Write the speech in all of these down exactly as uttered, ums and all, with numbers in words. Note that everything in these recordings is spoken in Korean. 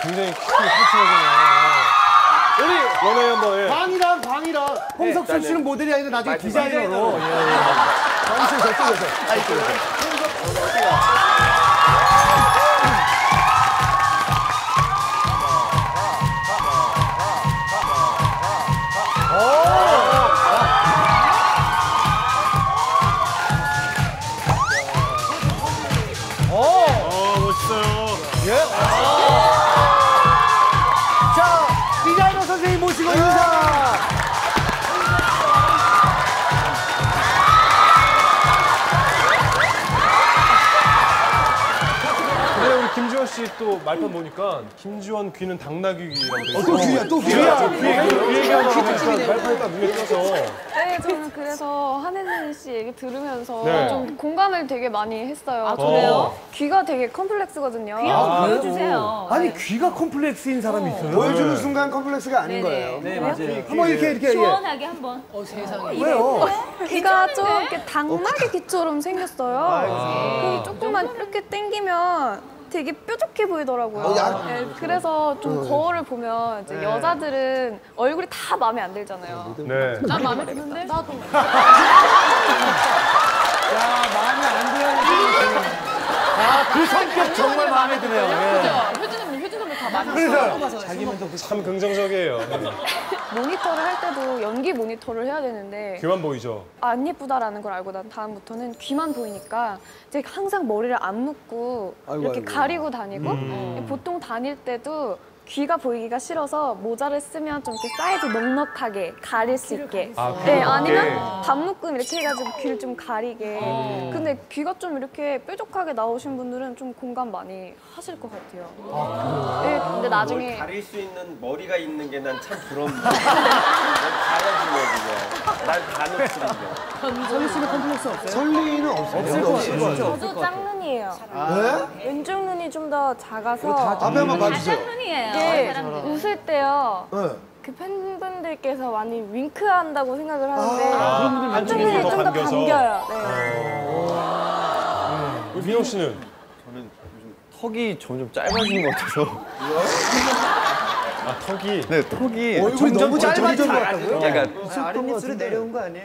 굉장히 푸짐하잖아요. 우리 연애 한번 예. 광이랑 광이랑 홍석천 네, 씨는 모델이 아니라 나중에 디자이너로. 예, 예. 광 씨는 저쪽에서. 아, 이쪽에서. 자, 디자이너 선생님 모시고 인사. 그래 우리 김지원 씨 또 말판 보니까 김지원 귀는 당나귀라고 돼 있어요. 또 귀야, 또 귀야. 귀 얘기하다가 보니까 말판에 딱 눈에 띄어서. 네, 저는 그래서 한혜진 씨 얘기 들으면서 네. 좀 공감을 되게 많이 했어요. 아, 그래요? 귀가 되게 컴플렉스거든요. 귀 한번 보여주세요. 아니, 귀가 컴플렉스인 사람이 있어요? 보여주는 순간 컴플렉스가 아닌 네네. 거예요. 네, 맞아요. 한번 이렇게, 이렇게. 예. 시원하게 한번. 어, 세상에. 왜요? 귀가 좀 이렇게 당나귀 귀처럼 생겼어요. 그 조금만 이렇게 당기면 되게 뾰족해 보이더라고요. 어, 야. 네, 그래서 좀 거울을 보면 이제 여자들은 얼굴이 다 마음에 안 들잖아요. 네. 난 마음에 드는데? 나도. 야, 마음에 안 들어요. 아, 그 성격 정말 마음에 드네요. 예. 효진 언니, 효진 언니 다 마음에 그래서 참 긍정적이에요. 네. 모니터를 할 때도 연기 모니터를 해야 되는데 귀만 보이죠? 안 예쁘다라는 걸 알고 난 다음부터는 귀만 보이니까 이제 항상 머리를 안 묶고 아이고, 이렇게 아이고. 가리고 다니고 보통 다닐 때도 귀가 보이기가 싫어서 모자를 쓰면 좀 이렇게 사이즈 넉넉하게 가릴 수 있게 아, 네, 귀를 아니면 걷게. 반묶음 이렇게 해가지고 귀를 좀 가리게 근데 귀가 좀 이렇게 뾰족하게 나오신 분들은 좀 공감 많이 하실 것 같아요. 네, 근데 나중에 가릴 수 있는 머리가 있는 게 난 참 부럽네. 난 가야지 그냥. 난 가놓치는데. 설리 씨는 컴플렉스 없어요? 설리는 없어요. 없을 것 같아요. 저도 짝눈이에요. 네? 왼쪽 눈이 좀 더 작아서 앞에 한번 봐주세요. 짝눈이에요. 이게 사람들은. 웃을 때요. 네. 그 팬분들께서 많이 윙크한다고 생각을 하는데 아, 한쪽 한쪽이 눈이 더 좀 더 감겨서. 감겨요. 네. 우리 민호 씨는? 턱이 점점 짧아지는 것 같아서. 아 턱이. 네, 턱이 얼굴이 너무 짧아진 것 같다고요? 약간 아랫입술이 내려온 거 아니에요?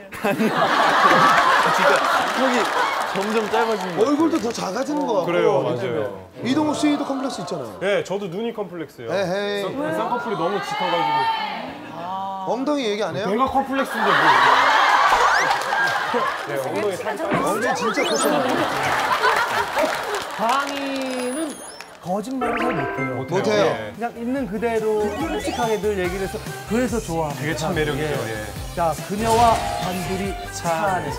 진짜 턱이 점점 짧아지는 것 같아요. 얼굴도 더 작아지는 것 같고. 그래요, 맞아요. 이동욱 씨도 컴플렉스 있잖아요. 네, 저도 눈이 컴플렉스예요. 에헤이. 쌍- 쌍꺼풀이 너무 짙어가지고. 엉덩이 얘기 안 해요? 내가 컴플렉스인데 뭐. 네, 엉덩이 살짝. 엉덩이 진짜 컸어요. 광희는 거짓말을 잘 못해요. 못해요. 예. 그냥 있는 그대로 솔직하게 늘 얘기를 해서 그래서 좋아. 되게 참 매력이죠. 예. 자, 그녀와 단둘이 차 안에서.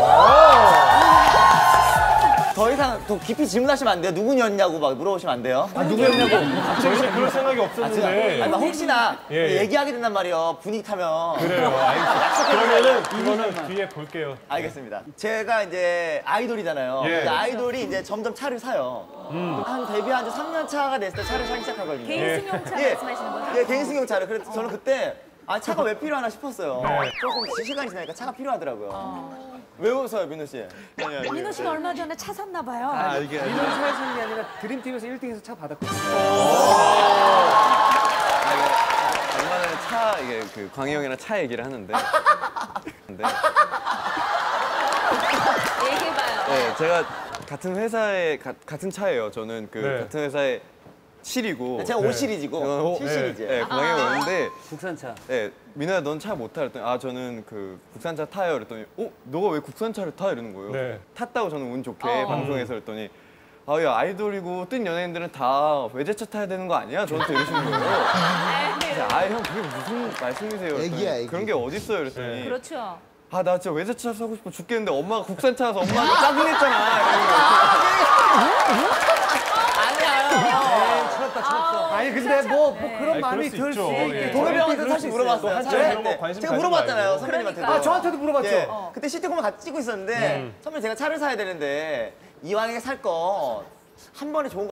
더 이상 더 깊이 질문하시면 안 돼요. 누구였냐고 막 물어보시면 안 돼요. 아, 누구였냐고. 갑자기 그럴 생각이 제가 없었는데. 아니, 막 혹시나 예, 예. 얘기하게 된단 말이에요. 분위기 타면. 그래요. 알겠습니다. 그러면은 이거는 뒤에 볼게요. 알겠습니다. 제가 이제 아이돌이잖아요. 예. 근데 아이돌이 이제 점점 차를 사요. 한 데뷔한 지 삼 년 차가 됐을 때 차를 사기 시작하거든요. 개인 승용차 예. 말씀하시는 거죠? 예, 개인 승용차를. 그래서 저는 그때 아 차가 왜 필요하나 싶었어요. 네. 조금 시간이 지나니까 차가 필요하더라고요. 왜 웃어요, 민호 씨? 민호 씨가 얼마 전에 차 샀나 봐요. 아, 이게 이런 차에 사는 게 아니라 드림팀에서 일 등에서 차 받았거든요. 아, 이게 얼마 전에 차 이게 그 광희 형이랑 차 얘기를 하는데. 근데 얘기해봐요. 네, 제가 같은 회사에 가, 같은 차예요. 저는 그 네. 같은 회사에 칠이고. 제가 오 시리즈고 어, 칠 시리즈. 네, 광희 형 오는데 국산차. 네, 민호야 넌 차 못 타? 그랬더니 아 저는 그 국산차 타요. 그랬더니 어? 너가 왜 국산차를 타? 이러는 거예요. 네. 탔다고 저는 운 좋게 방송에서 그랬더니 아 야 아이돌이고 뜬 연예인들은 다 외제차 타야 되는 거 아니야? 저한테 이러시는 거예요. 그래서 아 형 그게 무슨 말씀이세요? 그랬더니 애기야, 애기. 그런 게 어딨어요? 그랬더니 그렇죠. 아 나 진짜 외제차 사고 싶어 죽겠는데 엄마가 국산차 사서 엄마한테 짜증냈잖아. 이러는 거예요. 아니, 근데 뭐, 뭐 그런 아니, 마음이 그럴 수 들 수 있죠. 있게. 예. 동엽형한테 사실 물어봤어요. 한참 네, 이런 거 네. 관심 제가 가지지 물어봤잖아요, 말고. 선배님한테도. 아, 저한테도 물어봤죠. 예. 그때 시트콤을 같이 찍고 있었는데 선배님 제가 차를 사야 되는데 이왕에 살 거 한 번에 좋은 거